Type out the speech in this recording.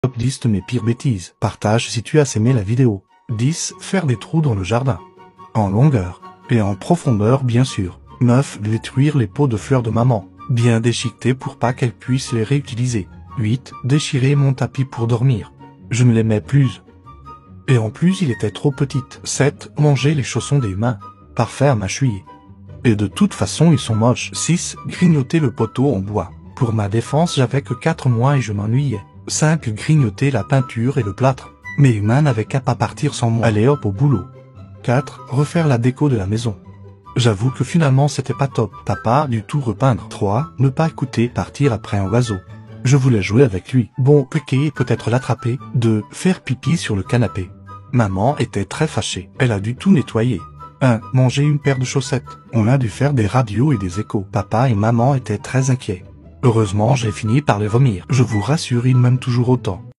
Top 10 de mes pires bêtises. Partage si tu as aimé la vidéo. 10. Faire des trous dans le jardin. En longueur. Et en profondeur bien sûr. 9. Détruire les pots de fleurs de maman. Bien déchiquetés pour pas qu'elle puisse les réutiliser. 8. Déchirer mon tapis pour dormir. Je ne l'aimais plus. Et en plus il était trop petite. 7. Manger les chaussons des mains. Parfait à mâchouiller. Et de toute façon ils sont moches. 6. Grignoter le poteau en bois. Pour ma défense j'avais que 4 mois et je m'ennuyais. 5. Grignoter la peinture et le plâtre. Mes humains n'avaient qu'à pas partir sans moi. Allez hop au boulot. 4. Refaire la déco de la maison. J'avoue que finalement c'était pas top. Papa du tout repeindre. 3. Ne pas écouter partir après un oiseau. Je voulais jouer avec lui. Bon, ok, peut-être l'attraper. 2. Faire pipi sur le canapé. Maman était très fâchée. Elle a dû tout nettoyer. 1. Manger une paire de chaussettes. On a dû faire des radios et des échos. Papa et maman étaient très inquiets. Heureusement j'ai fini par les vomir. Je vous rassure, ils m'aiment toujours autant.